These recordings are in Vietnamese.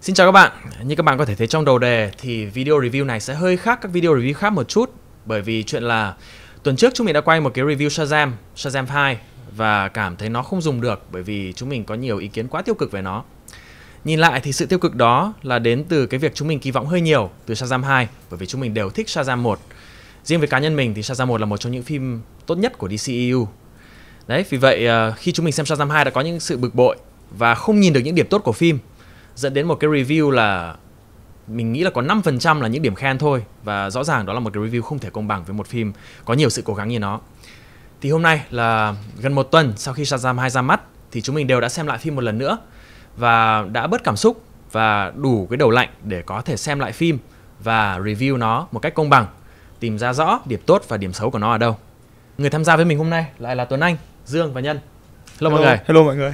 Xin chào các bạn. Như các bạn có thể thấy trong đầu đề thì video review này sẽ hơi khác các video review khác một chút. Bởi vì chuyện là tuần trước chúng mình đã quay một cái review Shazam 2 và cảm thấy nó không dùng được bởi vì chúng mình có nhiều ý kiến quá tiêu cực về nó. Nhìn lại thì sự tiêu cực đó là đến từ cái việc chúng mình kỳ vọng hơi nhiều từ Shazam 2 bởi vì chúng mình đều thích Shazam 1. Riêng với cá nhân mình thì Shazam 1 là một trong những phim tốt nhất của DCEU. Đấy, vì vậy khi chúng mình xem Shazam 2 đã có những sự bực bội và không nhìn được những điểm tốt của phim, dẫn đến một cái review là mình nghĩ là có 5% là những điểm khen thôi. Và rõ ràng đó là một cái review không thể công bằng với một phim có nhiều sự cố gắng như nó. Thì hôm nay là gần một tuần sau khi Shazam 2 ra mắt thì chúng mình đều đã xem lại phim một lần nữa và đã bớt cảm xúc và đủ cái đầu lạnh để có thể xem lại phim và review nó một cách công bằng, tìm ra rõ điểm tốt và điểm xấu của nó ở đâu. Người tham gia với mình hôm nay lại là Tuấn Anh, Dương và Nhân. Hello mọi người. Hello mọi người.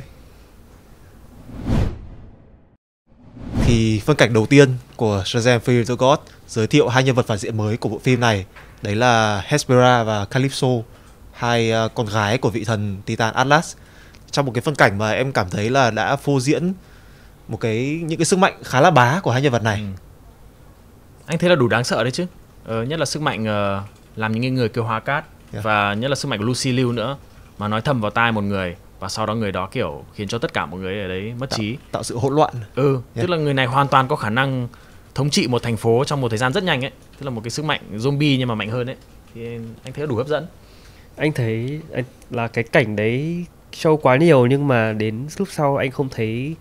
Thì phân cảnh đầu tiên của Shazam Fury of the Gods giới thiệu hai nhân vật phản diện mới của bộ phim này. Đấy là Hespera và Calypso, hai con gái của vị thần Titan Atlas. Trong một cái phân cảnh mà em cảm thấy là đã phô diễn những cái sức mạnh khá là bá của hai nhân vật này. Anh thấy là đủ đáng sợ đấy chứ. Nhất là sức mạnh làm những người kêu hóa cát. Và nhất là sức mạnh của Lucy Liu nữa, mà nói thầm vào tai một người và sau đó người đó kiểu khiến cho tất cả mọi người ở đấy mất trí, tạo sự hỗn loạn. Tức là người này hoàn toàn có khả năng thống trị một thành phố trong một thời gian rất nhanh ấy. Tức là một cái sức mạnh zombie nhưng mà mạnh hơn ấy. Thì anh thấy đủ hấp dẫn. Anh thấy là cái cảnh đấy show quá nhiều, nhưng mà đến lúc sau anh không thấy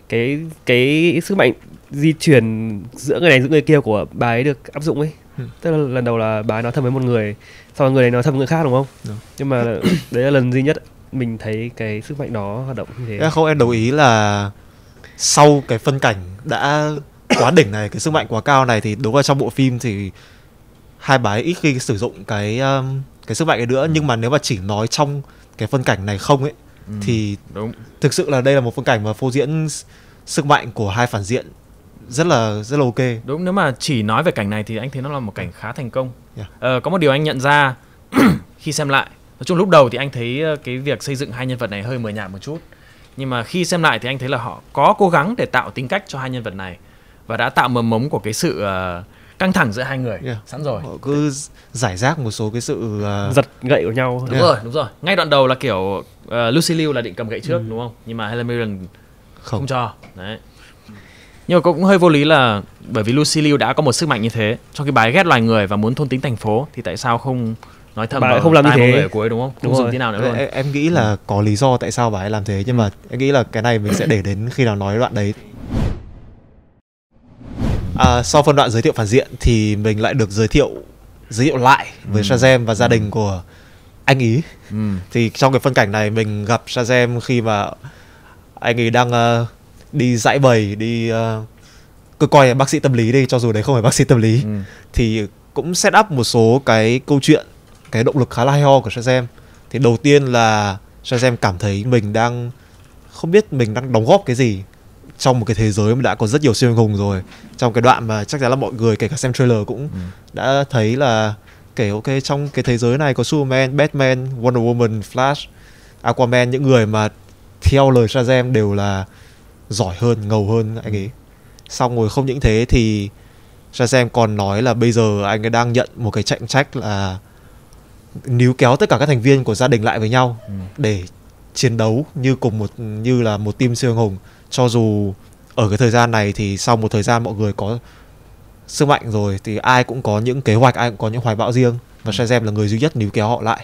cái sức mạnh di chuyển giữa người này giữa người kia của bà ấy được áp dụng ấy. Tức là lần đầu là bà ấy nói thầm với một người, sau đó người này nói thầm với người khác, đúng không? Nhưng mà đấy là lần duy nhất mình thấy cái sức mạnh đó hoạt động như thế. Không, em đồng ý là sau cái phân cảnh đã quá đỉnh này, cái sức mạnh quá cao này, thì đúng là trong bộ phim thì hai bà ấy ít khi sử dụng cái sức mạnh ấy nữa. Nhưng mà nếu mà chỉ nói trong cái phân cảnh này không ấy, thì đúng. Thực sự là đây là một phân cảnh mà phô diễn sức mạnh của hai phản diện rất là ok. Đúng, nếu mà chỉ nói về cảnh này thì anh thấy nó là một cảnh khá thành công. Có một điều anh nhận ra khi xem lại, nói chung lúc đầu thì anh thấy cái việc xây dựng hai nhân vật này hơi mờ nhạt một chút, nhưng mà khi xem lại thì anh thấy là họ có cố gắng để tạo tính cách cho hai nhân vật này và đã tạo mầm mống của cái sự căng thẳng giữa hai người sẵn rồi. Họ cứ giải rác một số cái sự giật gậy của nhau. Đúng rồi. Ngay đoạn đầu là kiểu Lucy Liu là định cầm gậy trước, đúng không? Nhưng mà Helen Mirren không cho. Đấy. Nhưng mà cũng hơi vô lý là bởi vì Lucy Liu đã có một sức mạnh như thế, trong khi bà ấy ghét loài người và muốn thôn tính thành phố, thì tại sao không nói thầm vào tai mọi người của ấy, đúng không? Không dùng tí nào nữa luôn. Em nghĩ là có lý do tại sao bà ấy làm thế, nhưng mà em nghĩ là cái này mình sẽ để đến khi nào nói đoạn đấy. Sau phân đoạn giới thiệu phản diện thì mình lại được giới thiệu lại với Shazam và gia đình của anh ý. Thì trong cái phân cảnh này mình gặp Shazam khi mà anh ấy đang đi giải bày, đi cứ coi bác sĩ tâm lý đi, cho dù đấy không phải bác sĩ tâm lý. Thì cũng set up một số cái câu chuyện, cái động lực khá là hay ho của Shazam. Thì đầu tiên là Shazam cảm thấy mình đang không biết mình đang đóng góp cái gì trong một cái thế giới mà đã có rất nhiều siêu anh hùng rồi. Trong cái đoạn mà chắc chắn là mọi người kể cả xem trailer cũng đã thấy là kể ok, trong cái thế giới này có Superman, Batman, Wonder Woman, Flash, Aquaman, những người mà theo lời Shazam đều là giỏi hơn, ngầu hơn anh ấy. Xong rồi không những thế thì Shazam còn nói là bây giờ anh ấy đang nhận một cái trọng trách là níu kéo tất cả các thành viên của gia đình lại với nhau để chiến đấu như là một team siêu anh hùng. Cho dù ở cái thời gian này thì sau một thời gian mọi người có sức mạnh rồi thì ai cũng có những kế hoạch, ai cũng có những hoài bão riêng, và Shazam là người duy nhất níu kéo họ lại.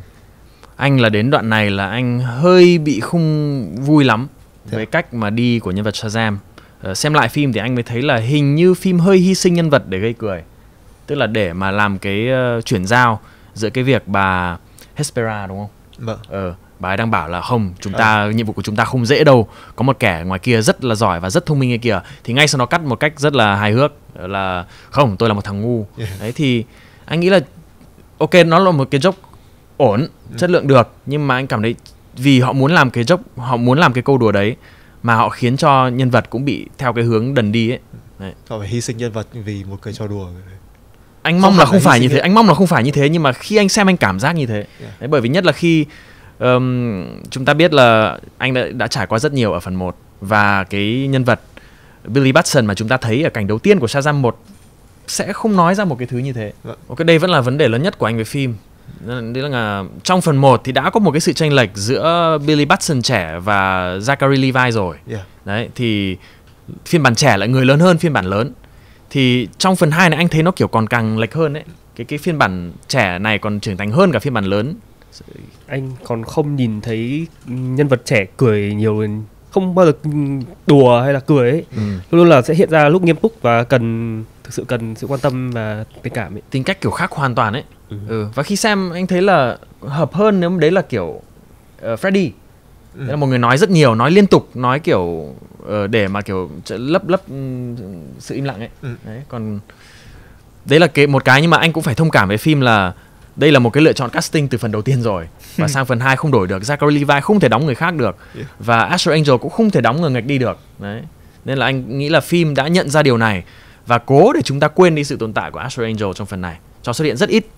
Anh là đến đoạn này là anh hơi bị không vui lắm với cách mà đi của nhân vật Shazam. Xem lại phim thì anh mới thấy là hình như phim hơi hy sinh nhân vật để gây cười. Tức là để mà làm cái chuyển giao giữa cái việc bà Hespera, đúng không? Bà ấy đang bảo là không, nhiệm vụ của chúng ta không dễ đâu, có một kẻ ngoài kia rất là giỏi và rất thông minh kia kìa. Thì ngay sau đó cắt một cách rất là hài hước là không, tôi là một thằng ngu. Đấy thì anh nghĩ là ok, nó là một cái joke ổn, chất lượng được, nhưng mà anh cảm thấy vì họ muốn làm cái joke, họ muốn làm cái câu đùa đấy mà họ khiến cho nhân vật cũng bị theo cái hướng đần đi ấy. Họ phải hy sinh nhân vật vì một cái trò đùa. Anh mong là không phải như thế, anh mong là không phải như thế, nhưng mà khi anh xem anh cảm giác như thế. Đấy, bởi vì nhất là khi chúng ta biết là anh đã trải qua rất nhiều ở phần 1 và cái nhân vật Billy Batson mà chúng ta thấy ở cảnh đầu tiên của Shazam 1 sẽ không nói ra một cái thứ như thế. Ok, đây vẫn là vấn đề lớn nhất của anh với phim. Đấy là trong phần 1 thì đã có một cái sự chênh lệch giữa Billy Batson trẻ và Zachary Levi rồi. Đấy, thì phiên bản trẻ lại người lớn hơn phiên bản lớn. Thì trong phần 2 này anh thấy nó kiểu còn càng lệch hơn đấy. Cái phiên bản trẻ này còn trưởng thành hơn cả phiên bản lớn. Anh còn không nhìn thấy nhân vật trẻ cười nhiều, không bao giờ đùa hay là cười ấy. Luôn luôn là sẽ hiện ra lúc nghiêm túc và thực sự cần sự quan tâm và tình cảm ấy. Tính cách kiểu khác hoàn toàn ấy. Và khi xem anh thấy là hợp hơn nếu đấy là kiểu Freddy. Đấy là một người nói rất nhiều, nói liên tục, nói kiểu để mà kiểu lấp sự im lặng ấy. Đấy, còn đấy là một cái, nhưng mà anh cũng phải thông cảm với phim là đây là một cái lựa chọn casting từ phần đầu tiên rồi. Và sang phần 2 không đổi được. Zachary Levi không thể đóng người khác được. Và Astro Angel cũng không thể đóng người nghịch đi được. Đấy. Nên là anh nghĩ là phim đã nhận ra điều này và cố để chúng ta quên đi sự tồn tại của Astro Angel trong phần này. Cho xuất hiện rất ít.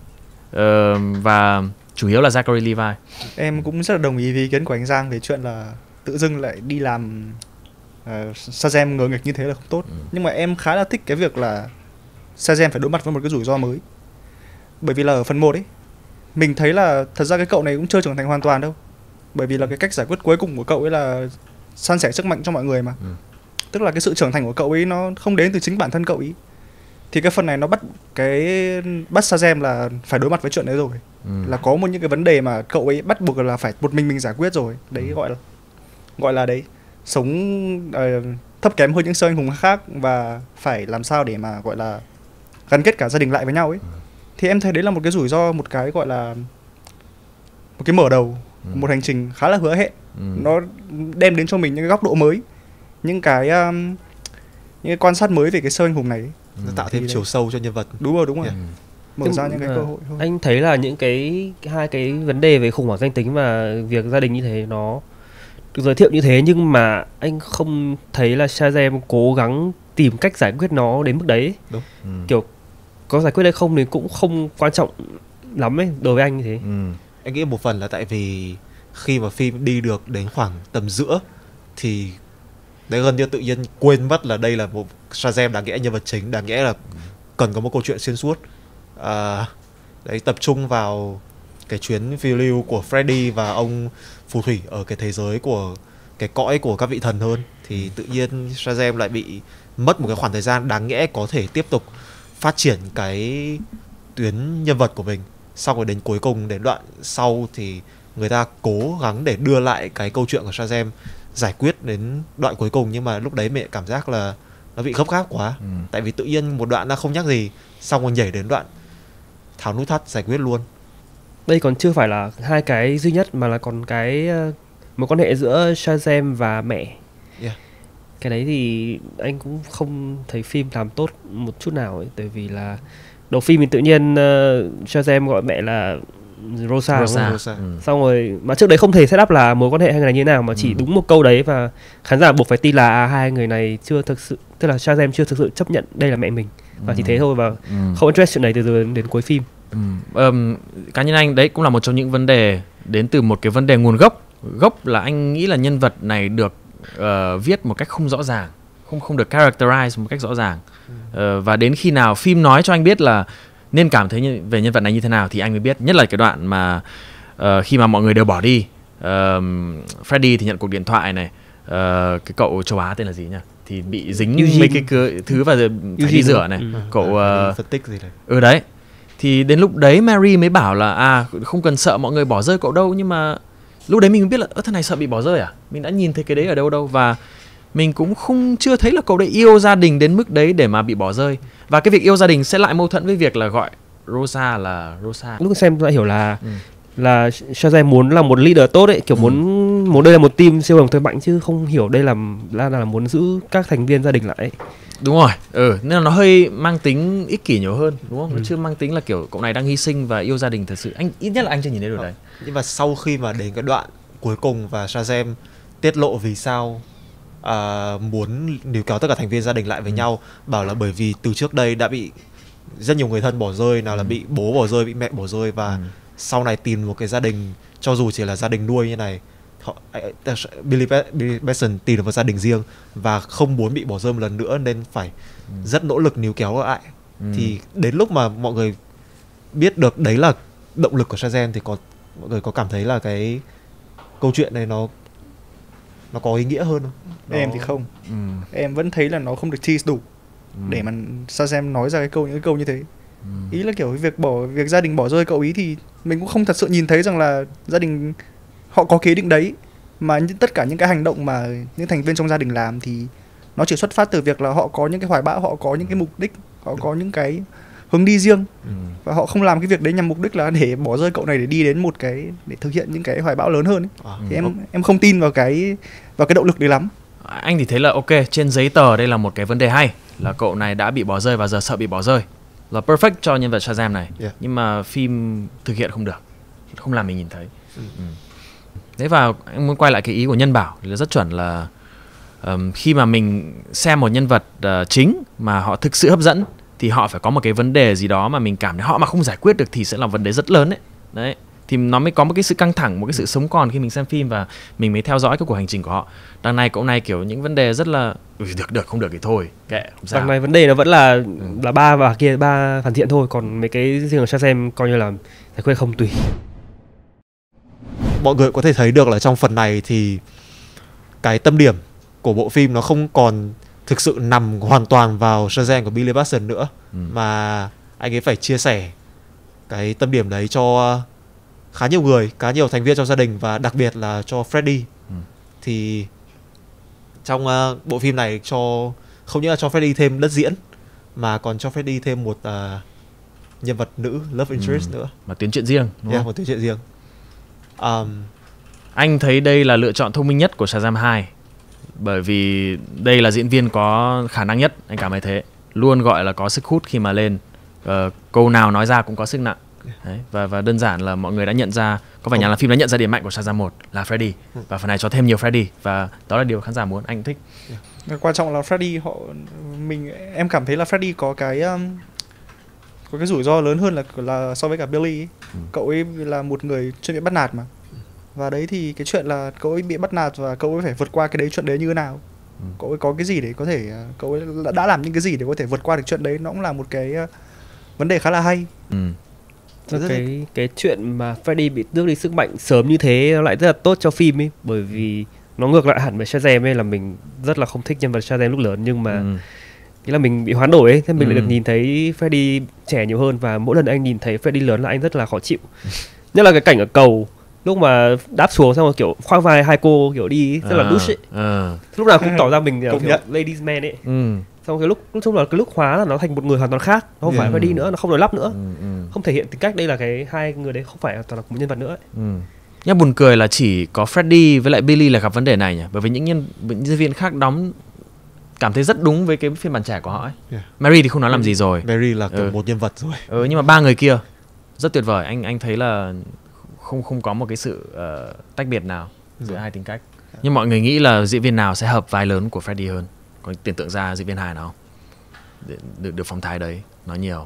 Và chủ yếu là Zachary Levi. Em cũng rất là đồng ý với ý kiến của anh Giang về chuyện là tự dưng lại đi làm Shazam ngờ nghịch như thế là không tốt. Nhưng mà em khá là thích cái việc là Shazam phải đối mặt với một cái rủi ro mới. Bởi vì là ở phần 1 ấy, mình thấy là thật ra cái cậu này cũng chưa trưởng thành hoàn toàn đâu. Bởi vì là cái cách giải quyết cuối cùng của cậu ấy là san sẻ sức mạnh cho mọi người mà. Tức là cái sự trưởng thành của cậu ấy nó không đến từ chính bản thân cậu ấy. Thì cái phần này nó bắt Shazam là phải đối mặt với chuyện đấy rồi. Là có những cái vấn đề mà cậu ấy bắt buộc là phải một mình giải quyết rồi. Đấy gọi là đấy, sống thấp kém hơn những siêu anh hùng khác và phải làm sao để mà gọi là gắn kết cả gia đình lại với nhau ấy. Thì em thấy đấy là một cái rủi ro, một cái gọi là một cái mở đầu, một hành trình khá là hứa hẹn. Nó đem đến cho mình những cái góc độ mới, những cái quan sát mới về cái siêu anh hùng này. Nó tạo thêm chiều sâu cho nhân vật. Đúng rồi. Mở ra những cái cơ hội thôi. Anh thấy là những hai cái vấn đề về khủng hoảng danh tính và việc gia đình như thế nó được giới thiệu như thế, nhưng mà anh không thấy là Shazam cố gắng tìm cách giải quyết nó đến mức đấy. Đúng. Kiểu có giải quyết hay không thì cũng không quan trọng lắm ấy, đối với anh như thế. Anh nghĩ một phần là tại vì khi mà phim đi được đến khoảng tầm giữa thì đấy gần như tự nhiên quên mất là đây là một Shazam đáng nghĩa nhân vật chính, đáng nghĩa là cần có một câu chuyện xuyên suốt. Đấy, tập trung vào cái chuyến phiêu lưu của Freddy và ông phù thủy ở cái thế giới của cái cõi của các vị thần hơn, thì tự nhiên Shazam lại bị mất một cái khoảng thời gian đáng nghĩa có thể tiếp tục phát triển cái tuyến nhân vật của mình. Xong rồi đến cuối cùng, đến đoạn sau thì người ta cố gắng để đưa lại cái câu chuyện của Shazam giải quyết đến đoạn cuối cùng, nhưng mà lúc đấy mẹ cảm giác là nó bị gấp gáp quá. Tại vì tự nhiên một đoạn nó không nhắc gì, xong rồi nhảy đến đoạn tháo nút thắt giải quyết luôn. Đây còn chưa phải là hai cái duy nhất mà là còn cái mối quan hệ giữa Shazam và mẹ. Cái đấy thì anh cũng không thấy phim làm tốt một chút nào ấy. Tại vì là đầu phim thì tự nhiên Shazam gọi mẹ là Rosa. Xong rồi mà trước đấy không thể set up là mối quan hệ hai người này như thế nào, mà chỉ đúng một câu đấy và khán giả buộc phải tin là hai người này chưa thực sự, tức là Shazam chưa thực sự chấp nhận đây là mẹ mình, và chỉ thế thôi, và không address chuyện này từ từ đến cuối phim. Cá nhân anh đấy cũng là một trong những vấn đề đến từ một cái vấn đề nguồn gốc là anh nghĩ là nhân vật này được viết một cách không rõ ràng, không được characterize một cách rõ ràng. Và đến khi nào phim nói cho anh biết là nên cảm thấy về nhân vật này như thế nào thì anh mới biết. Nhất là cái đoạn mà khi mà mọi người đều bỏ đi, Freddy thì nhận cuộc điện thoại này, cái cậu châu Á tên là gì nhỉ, thì bị dính mấy cái thứ và phải đi rửa này, cậu phân tích gì này. Đấy. Thì đến lúc đấy Mary mới bảo là không cần sợ mọi người bỏ rơi cậu đâu, nhưng mà lúc đấy mình mới biết là thằng này sợ bị bỏ rơi à? Mình đã nhìn thấy cái đấy ở đâu, và mình cũng chưa thấy là cậu đấy yêu gia đình đến mức đấy để mà bị bỏ rơi. Và cái việc yêu gia đình sẽ lại mâu thuẫn với việc là gọi Rosa là Rosa. Lúc xem lại hiểu là Shazam muốn là một leader tốt ấy, kiểu muốn đây là một team siêu hồng thôi mạnh, chứ không hiểu đây là muốn giữ các thành viên gia đình lại ấy. Đúng rồi, nên là nó hơi mang tính ích kỷ nhiều hơn, đúng không? Nó chưa mang tính là kiểu cậu này đang hy sinh và yêu gia đình thật sự. Anh ít nhất là anh chưa nhìn thấy điều đấy. Nhưng mà sau khi mà đến cái đoạn cuối cùng và Shazam tiết lộ vì sao muốn níu kéo tất cả thành viên gia đình lại với nhau, bảo là bởi vì từ trước đây đã bị rất nhiều người thân bỏ rơi, nào là bị bố bỏ rơi, bị mẹ bỏ rơi, và sau này tìm một cái gia đình cho dù chỉ là gia đình nuôi như này Billy Batson tìm được một gia đình riêng và không muốn bị bỏ rơi một lần nữa nên phải rất nỗ lực níu kéo lại. Thì đến lúc mà mọi người biết được đấy là động lực của Shazam thì mọi người có cảm thấy là cái câu chuyện này nó có ý nghĩa hơn không? Em thì không. Em vẫn thấy là nó không được tease đủ để mà Shazam nói ra những cái câu như thế. Ý là kiểu việc gia đình bỏ rơi cậu ý thì mình cũng không thật sự nhìn thấy rằng là gia đình họ có kế định đấy, mà tất cả những cái hành động mà những thành viên trong gia đình làm thì nó chỉ xuất phát từ việc là họ có những cái hoài bão, họ có những cái mục đích, họ có những cái hướng đi riêng, và họ không làm cái việc đấy nhằm mục đích là để bỏ rơi cậu này để đi đến một cái để thực hiện những cái hoài bão lớn hơn ấy. Thì em không tin vào cái động lực đấy lắm. Anh thì thấy là ok, trên giấy tờ đây là một cái vấn đề hay, là cậu này đã bị bỏ rơi và giờ sợ bị bỏ rơi, là perfect cho nhân vật Shazam này. Nhưng mà phim thực hiện không được, không làm mình nhìn thấy. Thế và anh muốn quay lại cái ý của Nhân Bảo là rất chuẩn, là khi mà mình xem một nhân vật chính mà họ thực sự hấp dẫn thì họ phải có một cái vấn đề gì đó mà mình cảm thấy họ mà không giải quyết được thì sẽ là vấn đề rất lớn đấy. Thì nó mới có một cái sự căng thẳng, một cái sự sống còn khi mình xem phim và mình mới theo dõi cái cuộc hành trình của họ. Đằng này cậu này kiểu những vấn đề rất là được không được thì thôi, kệ, không sao. Đằng này vấn đề nó vẫn là ba và kia ba phản diện thôi, còn mấy cái riêng của Shazam coi như là giải quyết không tùy. Mọi người có thể thấy được là trong phần này thì cái tâm điểm của bộ phim nó không còn thực sự nằm hoàn toàn vào Shazam của Billy Batson nữa, mà anh ấy phải chia sẻ cái tâm điểm đấy cho khá nhiều người, khá nhiều thành viên trong gia đình và đặc biệt là cho Freddy. Thì trong bộ phim này không những là cho Freddy thêm đất diễn mà còn cho Freddy thêm một nhân vật nữ love interest nữa, mà tuyến chuyện riêng, đúng không? Một tuyến chuyện riêng. Anh thấy đây là lựa chọn thông minh nhất của Shazam 2, bởi vì đây là diễn viên có khả năng nhất, anh cảm thấy thế. Luôn gọi là có sức hút khi mà lên, câu nào nói ra cũng có sức nặng. Đấy, và đơn giản là mọi người đã nhận ra, có phải nhà làm phim đã nhận ra điểm mạnh của Shazam 1 là Freddy, và phần này cho thêm nhiều Freddy, và đó là điều khán giả muốn, anh cũng thích. Quan trọng là Freddy em cảm thấy là Freddy có cái rủi ro lớn hơn là so với cả Billy ấy. Cậu ấy là một người chuyên bị bắt nạt mà, và đấy thì cái chuyện là cậu ấy bị bắt nạt và cậu ấy phải vượt qua cái đấy, chuyện đấy như thế nào, cậu ấy có cái gì để có thể, cậu ấy đã làm những cái gì để có thể vượt qua được chuyện đấy, nó cũng là một cái vấn đề khá là hay. Cái chuyện mà Freddy bị tước đi sức mạnh sớm như thế nó lại rất là tốt cho phim ấy, bởi vì nó ngược lại hẳn với Shazam ấy, là mình rất là không thích nhân vật Shazam lúc lớn, nhưng mà nghĩa là mình bị hoán đổi ấy, thế mình lại được nhìn thấy Freddy trẻ nhiều hơn, và mỗi lần anh nhìn thấy Freddy lớn là anh rất là khó chịu. Nhất là cái cảnh ở cầu, lúc mà đáp xuống xong rồi kiểu khoác vai hai cô kiểu đi rất là douche ấy. Lúc nào cũng tỏ ra mình kiểu ladies man ấy. Xong cái lúc hóa là nó thành một người hoàn toàn khác, nó không phải Freddy nữa, nó không nói lắp nữa, không thể hiện tính cách. Đây là cái hai người đấy không phải toàn là một nhân vật nữa ấy. Nhưng buồn cười là chỉ có Freddy với lại Billy là gặp vấn đề này nhỉ, bởi vì những diễn viên khác đóng cảm thấy rất đúng với cái phiên bản trẻ của họ ấy. Mary thì không nói làm gì rồi, Mary là kiểu một nhân vật rồi. Nhưng mà ba người kia rất tuyệt vời. Anh thấy là không có một cái sự tách biệt nào giữa hai tính cách. Nhưng mọi người nghĩ là diễn viên nào sẽ hợp vai lớn của Freddy hơn? Có tưởng tượng ra diễn viên hài nào được phong thái đấy? Nói nhiều.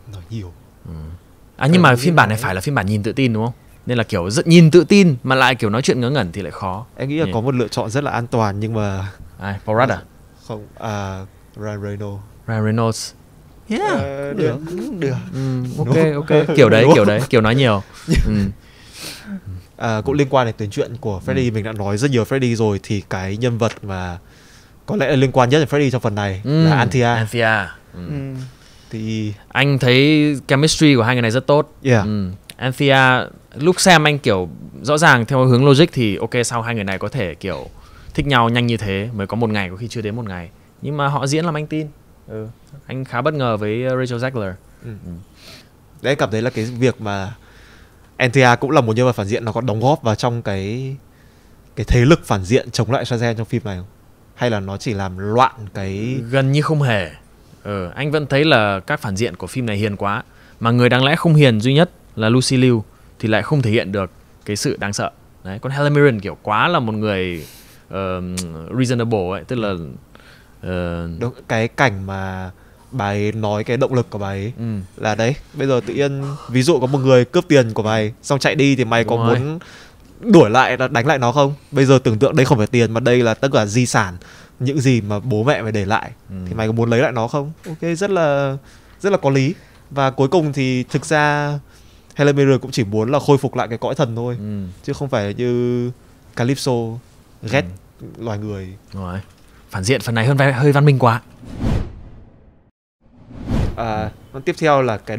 Nhưng mà phiên bản này phải là phiên bản nhìn tự tin đúng không? Nên là kiểu rất nhìn tự tin mà lại kiểu nói chuyện ngớ ngẩn thì lại khó. Em nghĩ là có một lựa chọn rất là an toàn nhưng mà Paul Rudd à? Không, Ryan Reynolds. Ryan Reynolds. Được. Ok. Kiểu nói nhiều. Cũng liên quan đến tuyến chuyện của Freddy, mình đã nói rất nhiều Freddy rồi, thì cái nhân vật mà có lẽ là liên quan nhất đến Freddy trong phần này là Anthea. Thì anh thấy chemistry của hai người này rất tốt. Anthea lúc xem anh kiểu rõ ràng theo hướng logic thì ok, sau hai người này có thể kiểu thích nhau nhanh như thế mới có một ngày, có khi chưa đến một ngày, nhưng mà họ diễn làm anh tin. Anh khá bất ngờ với Rachel Zegler. Đấy, em cảm thấy là cái việc mà Anthea cũng là một nhân vật phản diện, nó có đóng góp vào trong cái thế lực phản diện chống lại Shazam trong phim này không? Hay là nó chỉ làm loạn cái... Gần như không hề. Anh vẫn thấy là các phản diện của phim này hiền quá, mà người đáng lẽ không hiền duy nhất là Lucy Liu thì lại không thể hiện được cái sự đáng sợ. Đấy, còn Helen Mirren kiểu quá là một người reasonable ấy, tức là cái cảnh mà bà ấy nói cái động lực của bà ấy là đấy, bây giờ tự nhiên ví dụ có một người cướp tiền của mày xong chạy đi thì mày có muốn đuổi lại đánh lại nó không? Bây giờ tưởng tượng đây không phải tiền mà đây là tất cả di sản, những gì mà bố mẹ mày để lại, thì mày có muốn lấy lại nó không? Ok, rất là có lý. Và cuối cùng thì thực ra Helen Mirren cũng chỉ muốn là khôi phục lại cái cõi thần thôi, chứ không phải như Calypso ghét loài người. Rồi. Phản diện phần này hơi văn minh quá. Tiếp theo là cái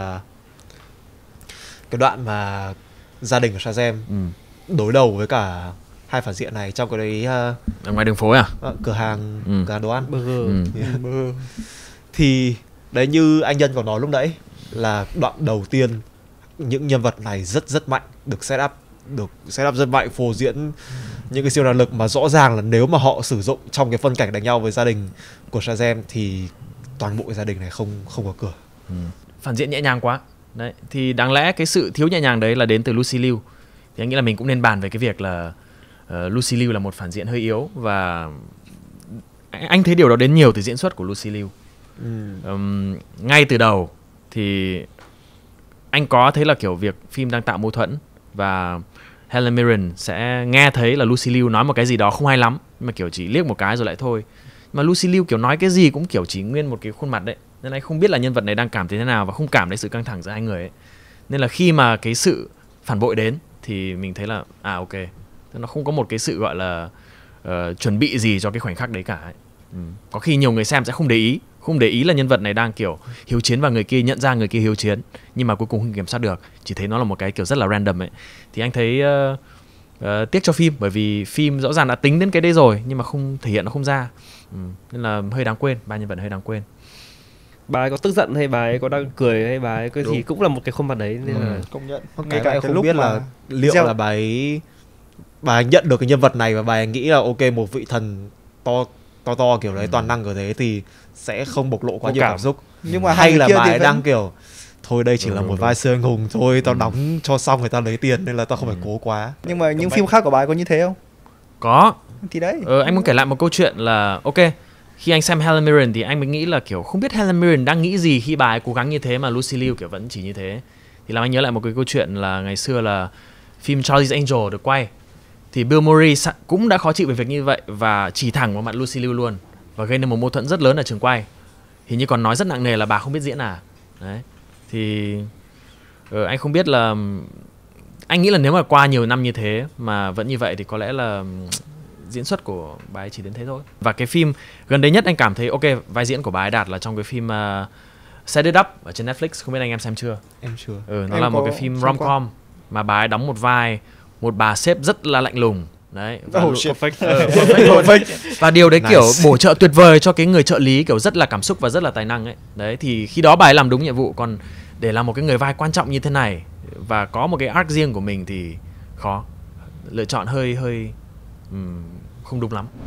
đoạn mà gia đình của Shazam đối đầu với cả hai phản diện này trong cái đấy ở ngoài đường phố à? Cửa hàng đồ ăn Burger. Thì đấy, như anh Nhân còn nói lúc nãy, là đoạn đầu tiên những nhân vật này rất mạnh, được set up rất mạnh, phô diễn những cái siêu năng lực mà rõ ràng là nếu mà họ sử dụng trong cái phân cảnh đánh nhau với gia đình của Shazam thì toàn bộ cái gia đình này không có cửa. Phản diện nhẹ nhàng quá. Đấy, thì đáng lẽ cái sự thiếu nhẹ nhàng đấy là đến từ Lucy Liu. Thì anh nghĩ là mình cũng nên bàn về cái việc là Lucy Liu là một phản diện hơi yếu, và anh thấy điều đó đến nhiều từ diễn xuất của Lucy Liu. Ngay từ đầu thì anh có thấy là kiểu việc phim đang tạo mâu thuẫn và Helen Mirren sẽ nghe thấy là Lucy Liu nói một cái gì đó không hay lắm, nhưng mà kiểu chỉ liếc một cái rồi lại thôi. Mà Lucy Liu kiểu nói cái gì cũng kiểu chỉ nguyên một cái khuôn mặt đấy, nên anh không biết là nhân vật này đang cảm thấy thế nào và không cảm thấy sự căng thẳng giữa hai người ấy. Nên là khi mà cái sự phản bội đến thì mình thấy là ok, nó không có một cái sự gọi là chuẩn bị gì cho cái khoảnh khắc đấy cả ấy. Có khi nhiều người xem sẽ không để ý là nhân vật này đang kiểu hiếu chiến và người kia nhận ra người kia hiếu chiến, nhưng mà cuối cùng không kiểm soát được, chỉ thấy nó là một cái kiểu rất là random ấy. Thì anh thấy tiếc cho phim, bởi vì phim rõ ràng đã tính đến cái đấy rồi nhưng mà không thể hiện, nó không ra. Nên là hơi đáng quên, ba nhân vật hơi đáng quên. Bà ấy có tức giận hay bà ấy có đang cười hay bà ấy cái gì cũng là một cái khuôn mặt đấy, nên là công nhận. Ngay cả không biết là liệu là bà ấy nhận được cái nhân vật này và bà ấy nghĩ là ok, một vị thần to kiểu đấy, toàn năng kiểu thế thì sẽ không bộc lộ quá nhiều cảm xúc, nhưng mà hay là bà ấy đang kiểu thôi đây chỉ là một vai siêu anh hùng thôi, tao đóng cho xong người ta lấy tiền nên là tao không phải cố quá. Nhưng mà những phim khác của bà ấy có như thế không? Có. Thì đấy. Anh muốn kể lại một câu chuyện là ok, khi anh xem Helen Mirren thì anh mới nghĩ là kiểu không biết Helen Mirren đang nghĩ gì khi bà ấy cố gắng như thế mà Lucy Liu kiểu vẫn chỉ như thế. Thì làm anh nhớ lại một cái câu chuyện là ngày xưa là phim Charlie's Angel được quay thì Bill Murray cũng đã khó chịu về việc như vậy và chỉ thẳng vào mặt Lucy Liu luôn, và gây nên một mâu thuẫn rất lớn ở trường quay. Hình như còn nói rất nặng nề là bà không biết diễn à. Đấy. Thì anh không biết là, anh nghĩ là nếu mà qua nhiều năm như thế mà vẫn như vậy thì có lẽ là diễn xuất của bà ấy chỉ đến thế thôi. Và cái phim gần đây nhất anh cảm thấy ok, vai diễn của bà ấy đạt là trong cái phim Set It Up ở trên Netflix, không biết anh em xem chưa? Em chưa. Nó em là một cái phim rom-com mà bà ấy đóng một vai một bà sếp rất là lạnh lùng. Đấy. Và điều đấy kiểu bổ trợ tuyệt vời cho cái người trợ lý, kiểu rất là cảm xúc và rất là tài năng ấy. Đấy, thì khi đó bà ấy làm đúng nhiệm vụ, còn để làm một cái người vai quan trọng như thế này và có một cái arc riêng của mình thì khó. Lựa chọn hơi không đúng lắm.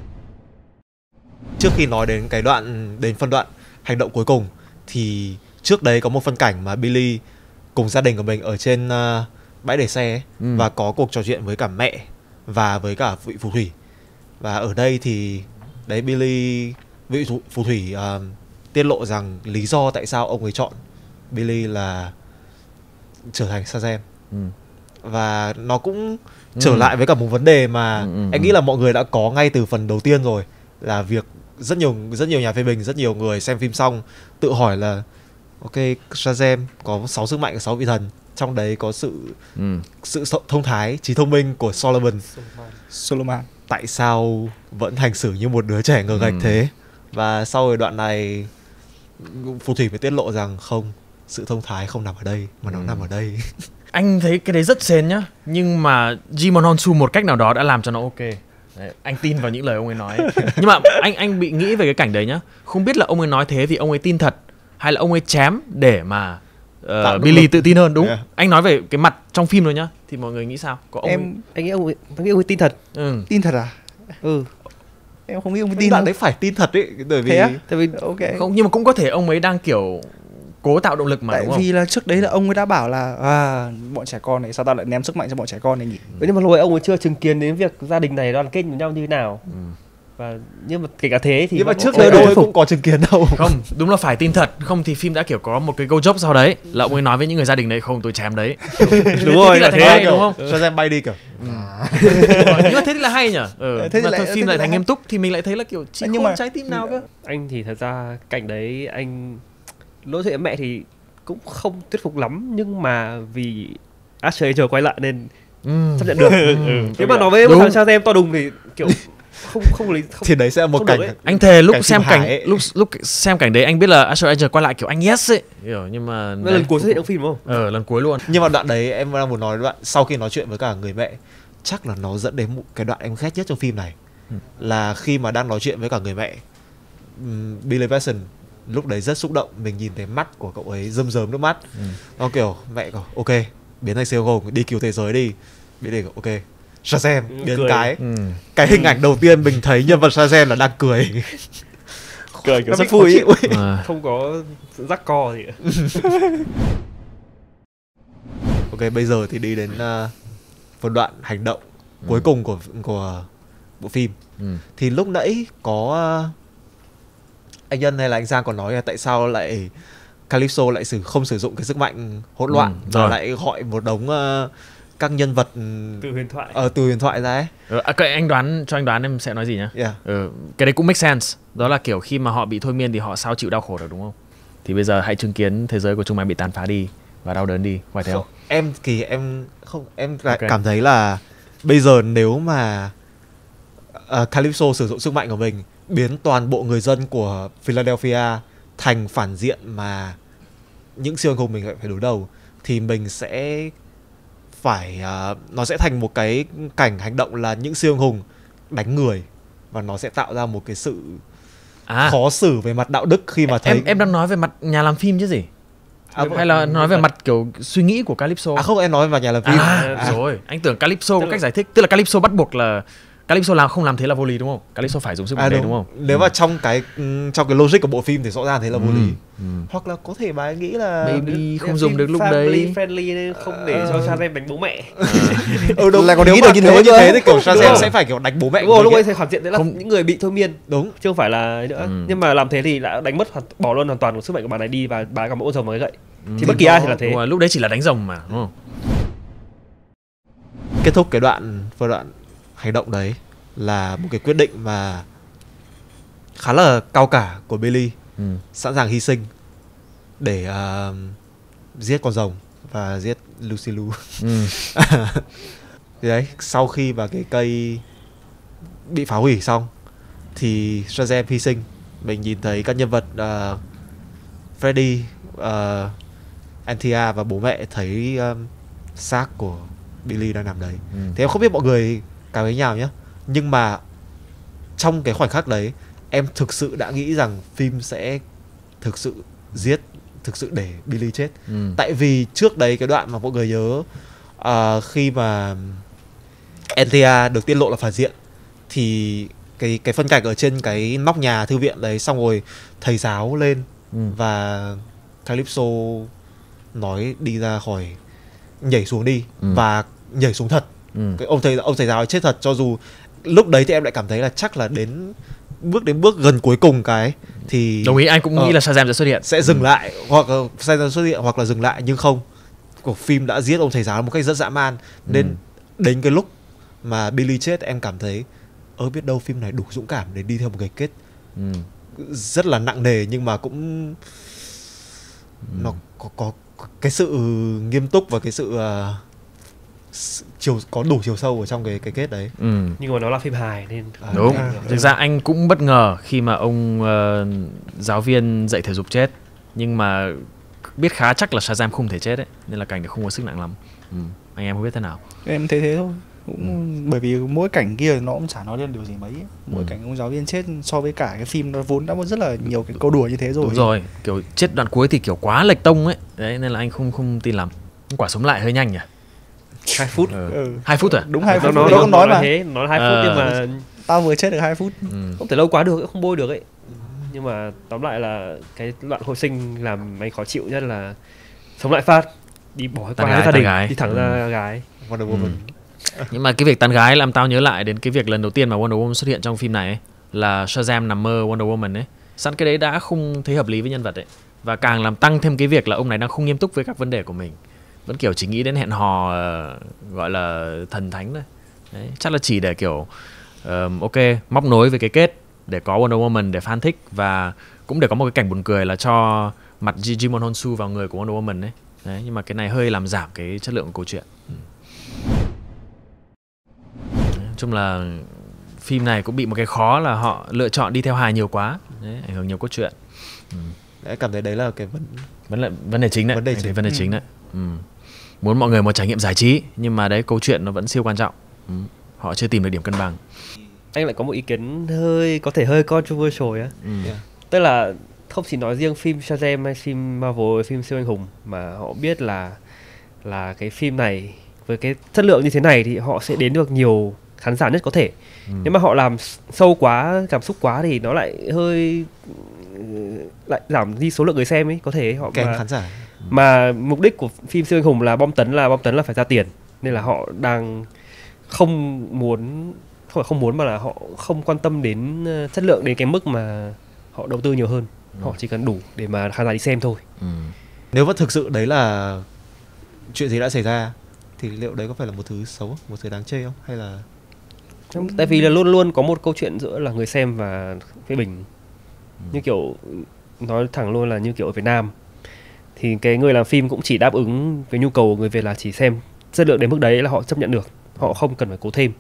Trước khi nói đến phân đoạn hành động cuối cùng thì trước đấy có một phân cảnh mà Billy cùng gia đình của mình ở trên bãi để xe ấy, và có cuộc trò chuyện với cả mẹ và với cả vị phù thủy. Và ở đây thì đấy, Billy, vị phù thủy tiết lộ rằng lý do tại sao ông ấy chọn Billy là trở thành Shazam. Và nó cũng trở lại với cả một vấn đề mà anh nghĩ là mọi người đã có ngay từ phần đầu tiên rồi, là việc rất nhiều nhà phê bình, rất nhiều người xem phim xong tự hỏi là ok, Shazam có 6 sức mạnh của 6 vị thần, trong đấy có sự thông thái, trí thông minh của Solomon. Tại sao vẫn hành xử như một đứa trẻ ngờ nghệch thế? Và sau cái đoạn này phù thủy mới tiết lộ rằng không, sự thông thái không nằm ở đây mà nó nằm ở đây. Anh thấy cái đấy rất sến nhá, nhưng mà Jimon Hounsou một cách nào đó đã làm cho nó ok. Đấy, anh tin vào những lời ông ấy nói. Nhưng mà anh bị nghĩ về cái cảnh đấy nhá, không biết là ông ấy nói thế vì ông ấy tin thật hay là ông ấy chém để mà Billy tự tin hơn, đúng? Yeah. Anh nói về cái mặt trong phim rồi nhá, thì mọi người nghĩ sao? Có ông anh nghĩ ông ấy tin thật. Tin thật à? Em không nghĩ ông ấy tin. Đoạn đấy phải tin thật ấy, bởi vì tại vì ok. Không, nhưng mà cũng có thể ông ấy đang kiểu cố tạo động lực mà, tại đúng không? Vì là trước đấy là ông ấy đã bảo là bọn trẻ con này sao tao lại ném sức mạnh cho bọn trẻ con này nhỉ? Nhưng mà lúc ấy ông ấy chưa chứng kiến đến việc gia đình này đoàn kết với nhau như thế nào. Và nhưng mà kể cả thế thì Nhưng mà vẫn trước chưa đấy đủ tôi thuyết phục. cũng có chứng kiến đâu. Không, đúng là phải tin thật, không thì phim đã kiểu có một cái go joke sau đấy là ông ấy nói với những người gia đình đấy không tôi chém đấy. Đúng rồi, Thế là là thành thế. hay, đúng không? Shazam bay đi kiểu. Nhưng mà thế thì là hay nhỉ. Thế Thế thì mà lại- thôi thế phim thì lại lại thành hay. nghiêm túc thì mình lại thấy là kiểu chỉ Nhưng khôn mà- trái tim nào cơ. Anh thì thật ra cảnh đấy anh lỗi chuyện mẹ thì cũng không thuyết phục lắm, nhưng mà vì Asher Angel quay lại nên chấp nhận được. Nếu mà nói với một Đúng. thằng Shazam to đùng thì kiểu không lý không. Thì đấy sẽ là một Không được cảnh. ấy. Anh thề lúc Cảnh xem phim hài cảnh ấy. lúc xem cảnh đấy anh biết là Asher Angel quay lại kiểu anh yes ấy, hiểu nhưng mà Lần cuối xuất hiện trong phim đúng không? lần cuối luôn. Nhưng mà đoạn đấy em đang muốn nói đoạn sau khi nói chuyện với cả người mẹ, chắc là nó dẫn đến một cái đoạn em ghét nhất trong phim này. Là khi mà đang nói chuyện với cả người mẹ, Billy Batson lúc đấy rất xúc động, mình nhìn thấy mắt của cậu ấy rơm rớm nước mắt. Nó kiểu mẹ cậu ok biến thành siêu anh hùng đi cứu thế giới đi, Billy kiểu ok Shazam biến cười. cái hình ảnh đầu tiên mình thấy nhân vật Shazam là đang cười. Cười kiểu Nó rất bị khó vui chịu ấy. ấy. Không có sự rắc co gì. Ok bây giờ thì đi đến một đoạn hành động cuối cùng của bộ phim. Thì lúc nãy có anh Nhân hay là anh Giang còn nói là tại sao lại Calypso lại không sử dụng cái sức mạnh hỗn loạn và rồi. lại gọi một đống các nhân vật Từ huyền thoại. từ huyền thoại ra ấy. Anh đoán cho anh đoán em sẽ nói gì nhá. Yeah. Cái đấy cũng make sense. Đó là kiểu khi mà họ bị thôi miên thì họ sao chịu đau khổ được đúng không? Thì bây giờ hãy chứng kiến thế giới của chúng mày bị tàn phá đi và đau đớn đi, ngoài theo. Em thì em không em lại Ok. cảm thấy là bây giờ nếu mà Calypso sử dụng sức mạnh của mình biến toàn bộ người dân của Philadelphia thành phản diện mà những siêu anh hùng mình lại phải đối đầu, thì mình sẽ phải nó sẽ thành một cái cảnh hành động là những siêu anh hùng đánh người, và nó sẽ tạo ra một cái sự khó xử về mặt đạo đức khi mà thấy Em đang nói về mặt nhà làm phim chứ gì? Hay là nói về mặt kiểu suy nghĩ của Calypso? không, em nói về nhà làm phim. Rồi, anh tưởng Calypso có cách giải thích, tức là Calypso bắt buộc là Calypso không làm thế là vô lý đúng không? Calypso phải dùng sức mạnh đấy đúng không? Nếu mà trong cái logic của bộ phim thì rõ ràng thế là vô lý. Hoặc là có thể bà ấy nghĩ là Maybe không dùng được lúc đấy. Friendly nên không để cho Shazam đánh bố mẹ. Đúng, lại còn nếu nghĩ mà được như thế thế thì kiểu Shazam sẽ phải kiểu đánh bố mẹ Đúng rồi, của lúc mình ấy ấy. thì phản diện đấy là Không. những người bị thôi miên, Đúng. chứ không phải là ấy nữa. Nhưng mà làm thế thì đã đánh mất bỏ luôn hoàn toàn của sức mạnh của bà này đi, và bà cầm ôn rồng với cái gậy. Thì bất kỳ ai thì là thế. Đúng rồi, lúc đấy chỉ là đánh rồng mà đúng không? Kết thúc cái đoạn hành động đấy là một cái quyết định mà khá là cao cả của Billy, sẵn sàng hy sinh để giết con rồng và giết Lucy Liu. Thì đấy, sau khi mà cái cây bị phá hủy xong thì Shazam hy sinh. Mình nhìn thấy các nhân vật Freddy, Antia và bố mẹ thấy xác của Billy đang nằm đấy. Thì em không biết mọi người cảm thấy nhau nhé, nhưng mà trong cái khoảnh khắc đấy em thực sự đã nghĩ rằng phim sẽ thực sự để Billy chết. Tại vì trước đấy cái đoạn mà mọi người nhớ khi mà Antia được tiết lộ là phản diện, thì cái phân cảnh ở trên cái nóc nhà thư viện đấy, xong rồi thầy giáo lên và Calypso nói đi ra khỏi, nhảy xuống đi và nhảy xuống thật. Cái ông thầy giáo ấy chết thật, cho dù lúc đấy thì em lại cảm thấy là chắc là đến bước gần cuối cùng cái thì Đồng ý, anh cũng nghĩ là Shazam sẽ xuất hiện, sẽ dừng lại, hoặc là Shazam xuất hiện hoặc là dừng lại, nhưng không, cuộc phim đã giết ông thầy giáo một cách rất dã man. Nên đến cái lúc mà Billy chết em cảm thấy biết đâu phim này đủ dũng cảm để đi theo một cái kết rất là nặng nề, nhưng mà cũng nó có cái sự nghiêm túc và cái sự có đủ chiều sâu ở trong cái kết đấy. Nhưng mà nó là phim hài nên đúng. Thực ra anh cũng bất ngờ khi mà ông giáo viên dạy thể dục chết, nhưng mà biết khá chắc là Shazam không thể chết ấy, nên là cảnh này không có sức nặng lắm. Anh em không biết thế nào. Em thấy thế thôi. Cũng bởi vì mỗi cảnh kia nó cũng chả nói lên điều gì mấy. Mỗi cảnh ông giáo viên chết so với cả cái phim nó vốn đã có rất là nhiều cái câu đùa như thế rồi. Đúng rồi, kiểu chết đoạn cuối thì kiểu quá lệch tông ấy. Đấy nên là anh không tin lắm. Quả sống lại hơi nhanh nhỉ. 2 phút. 2 phút à? Đúng 2 phút. Nó Nó nói mà. thế, nó 2 phút nhưng mà tao vừa chết được 2 phút. Không thể lâu quá được, không bôi được ấy. Nhưng mà tóm lại là cái đoạn hồi sinh làm anh khó chịu nhất là sống lại phát, đi bỏ qua gia đình, đi thẳng ra gái. Wonder Woman. Nhưng mà cái việc tán gái làm tao nhớ lại đến cái việc lần đầu tiên mà Wonder Woman xuất hiện trong phim này ấy. là Shazam nằm mơ Wonder Woman ấy. Sẵn cái đấy đã không thấy hợp lý với nhân vật ấy, và càng làm tăng thêm cái việc là ông này đang không nghiêm túc với các vấn đề của mình, vẫn kiểu chỉ nghĩ đến hẹn hò gọi là thần thánh thôi. Đấy, chắc là chỉ để kiểu ok, móc nối với cái kết để có Wonder Woman để fan thích, và cũng để có một cái cảnh buồn cười là cho mặt Jimon Honsu vào người của Wonder Woman ấy. Đấy, nhưng mà cái này hơi làm giảm cái chất lượng của câu chuyện. Nói chung là phim này cũng bị một cái khó là họ lựa chọn đi theo hài nhiều quá. Đấy, ảnh hưởng nhiều cốt truyện. Đấy, cảm thấy đấy là cái vấn đề chính đấy. Vấn đề chính đấy. Muốn mọi người một trải nghiệm giải trí, nhưng mà đấy, câu chuyện nó vẫn siêu quan trọng. Họ chưa tìm được điểm cân bằng. Anh lại có một ý kiến có thể hơi controversial á. Tức là không chỉ nói riêng phim Shazam hay phim Marvel, phim siêu anh hùng, mà họ biết là cái phim này với cái chất lượng như thế này thì họ sẽ đến được nhiều khán giả nhất có thể. Nếu mà họ làm sâu quá, cảm xúc quá thì nó lại hơi lại giảm đi số lượng người xem ấy, có thể họ kén khán giả. Mà mục đích của phim siêu anh hùng là bom tấn là phải ra tiền, nên là họ đang không muốn mà là họ không quan tâm đến chất lượng, đến cái mức mà họ đầu tư nhiều hơn. Họ chỉ cần đủ để mà khán giả đi xem thôi. Nếu mà thực sự đấy là chuyện gì đã xảy ra thì liệu đấy có phải là một thứ xấu, một thứ đáng chê không? Hay là tại vì là luôn luôn có một câu chuyện giữa là người xem và phê bình. Như kiểu nói thẳng luôn là như kiểu ở Việt Nam thì cái người làm phim cũng chỉ đáp ứng cái nhu cầu của người Việt là chỉ xem chất lượng đến mức đấy là họ chấp nhận được, họ không cần phải cố thêm.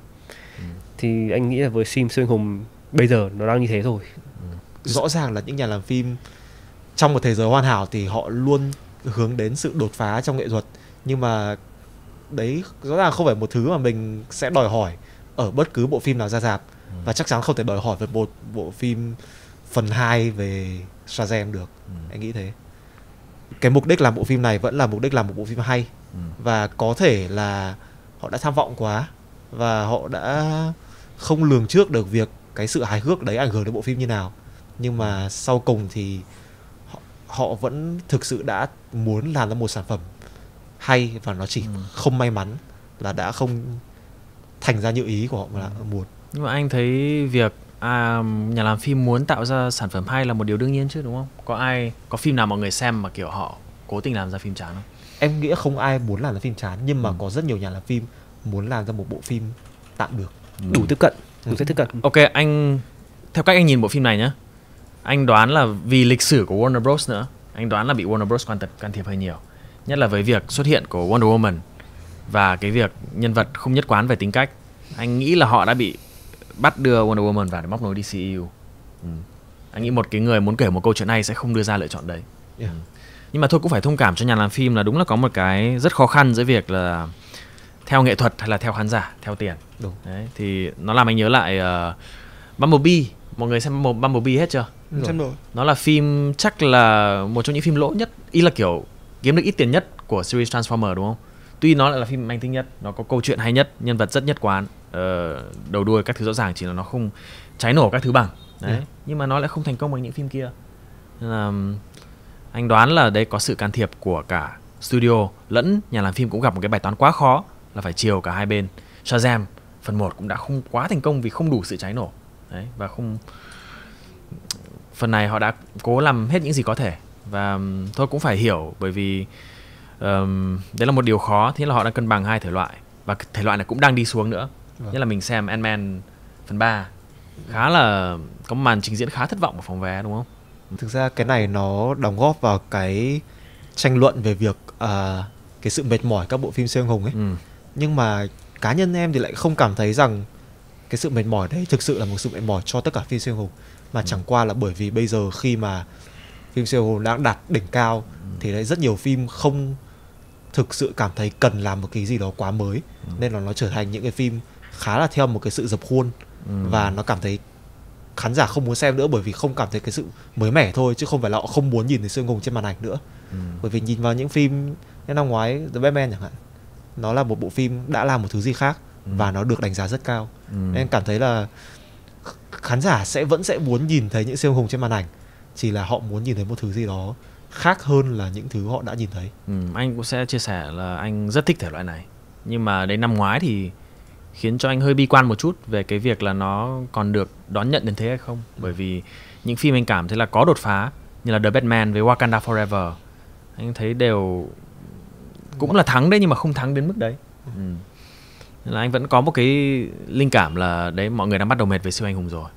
Thì anh nghĩ là với phim siêu anh hùng bây giờ nó đang như thế rồi. Rõ ràng là những nhà làm phim trong một thế giới hoàn hảo thì họ luôn hướng đến sự đột phá trong nghệ thuật, nhưng mà đấy rõ ràng không phải một thứ mà mình sẽ đòi hỏi ở bất cứ bộ phim nào ra rạp. Và chắc chắn không thể đòi hỏi về một bộ phim phần 2 về Shazam được. Anh nghĩ thế. Cái mục đích làm bộ phim này vẫn là mục đích làm một bộ phim hay. Và có thể là họ đã tham vọng quá và họ đã không lường trước được việc cái sự hài hước đấy ảnh hưởng đến bộ phim như nào. Nhưng mà sau cùng thì họ vẫn thực sự đã muốn làm ra một sản phẩm hay, và nó chỉ không may mắn là đã không thành ra như ý của họ mà muốn. Nhưng mà anh thấy việc nhà làm phim muốn tạo ra sản phẩm hay là một điều đương nhiên chứ, đúng không? Có phim nào mọi người xem mà kiểu họ cố tình làm ra phim chán không? Em nghĩ không ai muốn làm ra phim chán, nhưng mà có rất nhiều nhà làm phim muốn làm ra một bộ phim tạm được, đủ tiếp cận. Ok, anh theo cách anh nhìn bộ phim này nhá, anh đoán là vì lịch sử của Warner Bros nữa, anh đoán là bị Warner Bros can thiệp hơi nhiều, nhất là với việc xuất hiện của Wonder Woman và cái việc nhân vật không nhất quán về tính cách. Anh nghĩ là họ đã bị bắt đưa Wonder Woman vào để móc nối DCU. Anh nghĩ một cái người muốn kể một câu chuyện này sẽ không đưa ra lựa chọn đấy. Nhưng mà thôi, cũng phải thông cảm cho nhà làm phim là đúng là có một cái rất khó khăn giữa việc là theo nghệ thuật hay là theo khán giả, theo tiền. Đúng. Đấy, thì nó làm anh nhớ lại Bumblebee. Mọi người xem Bumblebee hết chưa? Xem rồi. Nó là phim chắc là một trong những phim lỗ nhất, ý là kiểu kiếm được ít tiền nhất của series Transformer, đúng không? Tuy nó lại là phim anh thích nhất, nó có câu chuyện hay nhất, nhân vật rất nhất quán, đầu đuôi các thứ rõ ràng, chỉ là nó không cháy nổ các thứ bằng. Đấy. Nhưng mà nó lại không thành công bằng những phim kia. Nên là anh đoán là đây có sự can thiệp của cả studio lẫn nhà làm phim, cũng gặp một cái bài toán quá khó là phải chiều cả hai bên. Shazam phần 1 cũng đã không quá thành công vì không đủ sự cháy nổ. Đấy, và không, phần này họ đã cố làm hết những gì có thể. Và thôi cũng phải hiểu, bởi vì đấy là một điều khó. Thế là họ đang cân bằng hai thể loại, và thể loại này cũng đang đi xuống nữa. Nhất là mình xem Ant-Man phần 3 khá là có một màn trình diễn khá thất vọng ở phòng vé, đúng không? Thực ra cái này nó đóng góp vào cái tranh luận về việc cái sự mệt mỏi các bộ phim siêu anh hùng ấy. Nhưng mà cá nhân em thì lại không cảm thấy rằng cái sự mệt mỏi đấy thực sự là một sự mệt mỏi cho tất cả phim siêu anh hùng, mà chẳng qua là bởi vì bây giờ khi mà phim siêu anh hùng đang đạt đỉnh cao thì đấy rất nhiều phim không thực sự cảm thấy cần làm một cái gì đó quá mới, nên là nó trở thành những cái phim khá là theo một cái sự dập khuôn, và nó cảm thấy khán giả không muốn xem nữa bởi vì không cảm thấy cái sự mới mẻ thôi, chứ không phải là họ không muốn nhìn thấy siêu anh hùng trên màn ảnh nữa. Bởi vì nhìn vào những phim như năm ngoái The Batman chẳng hạn, nó là một bộ phim đã làm một thứ gì khác và nó được đánh giá rất cao. Nên cảm thấy là khán giả vẫn sẽ muốn nhìn thấy những siêu anh hùng trên màn ảnh, chỉ là họ muốn nhìn thấy một thứ gì đó khác hơn là những thứ họ đã nhìn thấy. Anh cũng sẽ chia sẻ là anh rất thích thể loại này, nhưng mà đến năm ngoái thì khiến cho anh hơi bi quan một chút về cái việc là nó còn được đón nhận đến thế hay không. Bởi vì những phim anh cảm thấy là có đột phá, như là The Batman với Wakanda Forever, anh thấy đều cũng là thắng đấy, nhưng mà không thắng đến mức đấy. Nên là anh vẫn có một cái linh cảm là đấy, mọi người đang bắt đầu mệt về siêu anh hùng rồi.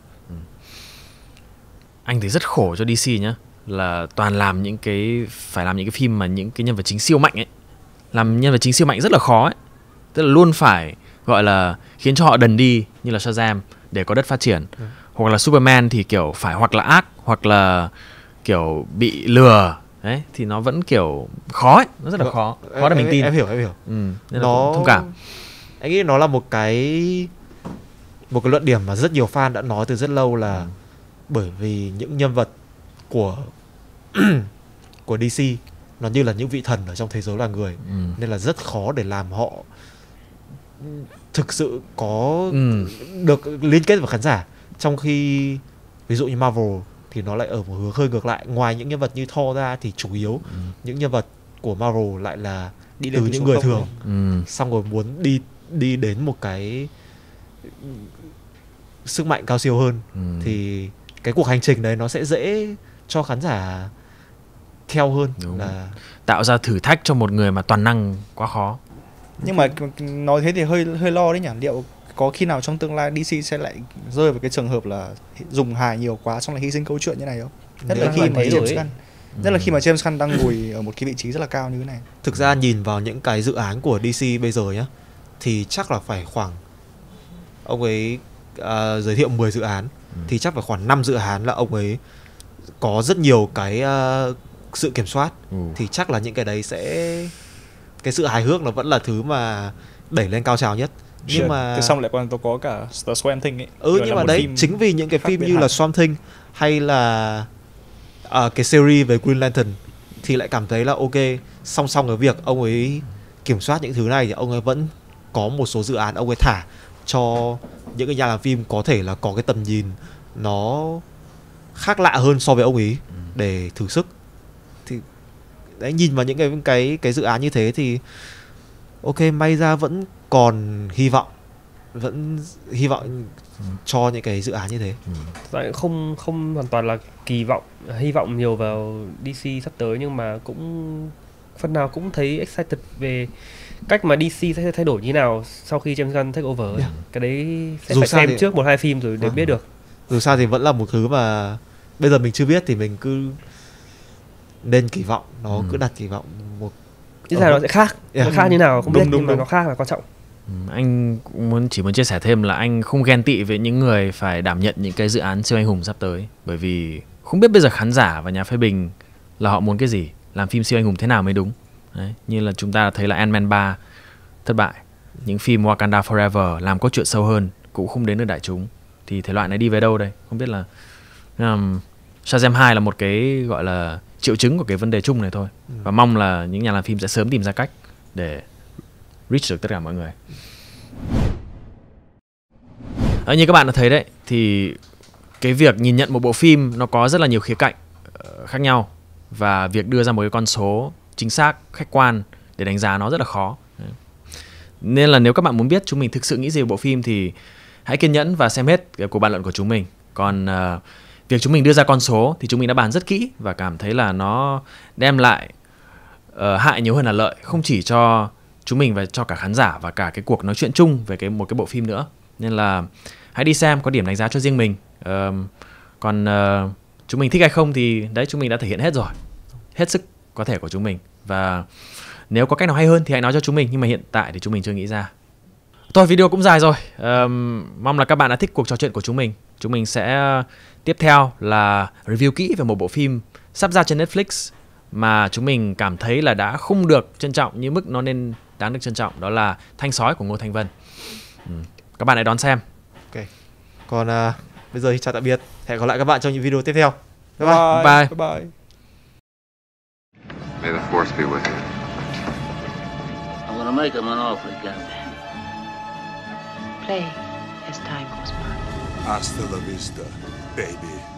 Anh thấy rất khổ cho DC nhá, là toàn làm phải làm những cái phim mà những cái nhân vật chính siêu mạnh ấy. Làm nhân vật chính siêu mạnh rất là khó ấy. Tức là luôn phải gọi là khiến cho họ đần đi, như là Shazam, để có đất phát triển. Hoặc là Superman thì kiểu phải hoặc là ác, hoặc là kiểu bị lừa. Đấy, thì nó vẫn kiểu khó ấy, nó rất là khó để mình tin. Em hiểu. Nên là cũng thông cảm. Anh nghĩ nó là một cái luận điểm mà rất nhiều fan đã nói từ rất lâu, là bởi vì những nhân vật của của DC nó như là những vị thần ở trong thế giới loài người, nên là rất khó để làm họ thực sự có được liên kết với khán giả. Trong khi ví dụ như Marvel thì nó lại ở một hướng hơi ngược lại. Ngoài những nhân vật như Thor ra thì chủ yếu những nhân vật của Marvel lại là đi từ những người thường, xong rồi muốn đi đến một cái sức mạnh cao siêu hơn. Thì cái cuộc hành trình đấy nó sẽ dễ cho khán giả theo hơn. Là tạo ra thử thách cho một người mà toàn năng quá khó. Nhưng mà nói thế thì hơi lo đấy nhỉ. Liệu có khi nào trong tương lai DC sẽ lại rơi vào cái trường hợp là dùng hài nhiều quá xong lại hy sinh câu chuyện như này không? Nhất là khi mà James Gunn đang ngồi ở một cái vị trí rất là cao như thế này. Thực ra nhìn vào những cái dự án của DC bây giờ nhá, thì chắc là phải khoảng, ông ấy giới thiệu 10 dự án, thì chắc phải khoảng 5 dự án là ông ấy có rất nhiều cái sự kiểm soát. Thì chắc là những cái đấy sẽ, cái sự hài hước nó vẫn là thứ mà đẩy lên cao trào nhất. Nhưng mà thế xong lại còn có cả The Swamp Thing ấy. Nhưng mà đấy, chính vì những cái phim như là Swamp Thing hay là cái series về Green Lantern thì lại cảm thấy là ok, song song với việc ông ấy kiểm soát những thứ này thì ông ấy vẫn có một số dự án ông ấy thả cho những cái nhà làm phim có thể là có cái tầm nhìn nó khác lạ hơn so với ông ấy để thử sức. Thì đấy, nhìn vào những cái dự án như thế thì ok, may ra vẫn còn hy vọng, cho những cái dự án như thế. Không hoàn toàn là hy vọng nhiều vào DC sắp tới, nhưng mà cũng phần nào cũng thấy excited về cách mà DC sẽ thay đổi như nào sau khi James Gunn take over. Cái đấy sẽ phải xem trước 1-2 phim rồi để biết được. Dù sao thì vẫn là một thứ mà bây giờ mình chưa biết, thì mình cứ nên kỳ vọng, nó cứ đặt kỳ vọng một chứ sao nó sẽ khác. Nó khác như nào không biết, nhưng mà nó khác là quan trọng. Anh chỉ muốn chia sẻ thêm là anh không ghen tị với những người phải đảm nhận những cái dự án siêu anh hùng sắp tới, bởi vì không biết bây giờ khán giả và nhà phê bình là họ muốn cái gì, làm phim siêu anh hùng thế nào mới đúng. Đấy, như là chúng ta thấy là Ant-Man 3 thất bại, những phim Wakanda Forever làm cốt truyện sâu hơn cũng không đến được đại chúng, thì thể loại này đi về đâu đây? Không biết là Shazam 2 là một cái gọi là triệu chứng của cái vấn đề chung này thôi. Và mong là những nhà làm phim sẽ sớm tìm ra cách để reach được tất cả mọi người. Như các bạn đã thấy đấy, thì cái việc nhìn nhận một bộ phim nó có rất là nhiều khía cạnh khác nhau, và việc đưa ra một cái con số chính xác, khách quan để đánh giá nó rất là khó. Nên là nếu các bạn muốn biết chúng mình thực sự nghĩ gì về bộ phim thì hãy kiên nhẫn và xem hết cuộc bàn luận của chúng mình. Còn việc chúng mình đưa ra con số thì chúng mình đã bàn rất kỹ và cảm thấy là nó đem lại hại nhiều hơn là lợi, không chỉ cho chúng mình và cho cả khán giả và cả cái cuộc nói chuyện chung về một cái bộ phim nữa. Nên là hãy đi xem, có điểm đánh giá cho riêng mình. Còn chúng mình thích hay không thì đấy, chúng mình đã thể hiện hết rồi, hết sức có thể của chúng mình. Và nếu có cách nào hay hơn thì hãy nói cho chúng mình, nhưng mà hiện tại thì chúng mình chưa nghĩ ra. Thôi, video cũng dài rồi. Mong là các bạn đã thích cuộc trò chuyện của chúng mình. Chúng mình sẽ tiếp theo là review kỹ về một bộ phim sắp ra trên Netflix mà chúng mình cảm thấy là đã không được trân trọng như mức nó nên đáng được trân trọng. Đó là Thanh Sói của Ngô Thanh Vân. Các bạn hãy đón xem. Ok. Còn bây giờ thì chào tạm biệt. Hẹn gặp lại các bạn trong những video tiếp theo. Bye bye. Bye. Bye bye. May the force be with you. I'm gonna make him an offer again. Play as time goes by. Hasta la vista, baby.